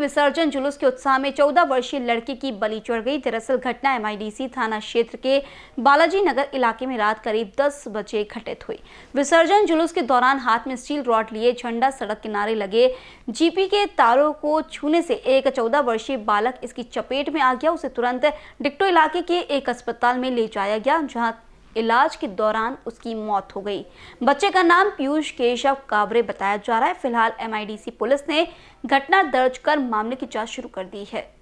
विसर्जन जुलूस के उत्साह में 14 वर्षीय लड़की की बलि चढ़ गई। दरअसल घटना एमआईडीसी थाना क्षेत्र के बालाजी नगर इलाके में रात करीब 10 बजे घटित हुई। विसर्जन जुलूस के दौरान हाथ में स्टील रॉड लिए झंडा सड़क किनारे लगे जीपी के तारों को छूने से एक 14 वर्षीय बालक इसकी चपेट में आ गया। उसे तुरंत डिक्टो इलाके के एक अस्पताल में ले जाया गया, जहां इलाज के दौरान उसकी मौत हो गई। बच्चे का नाम पीयूष केशव काबरे बताया जा रहा है। फिलहाल एमआईडीसी पुलिस ने घटना दर्ज कर मामले की जांच शुरू कर दी है।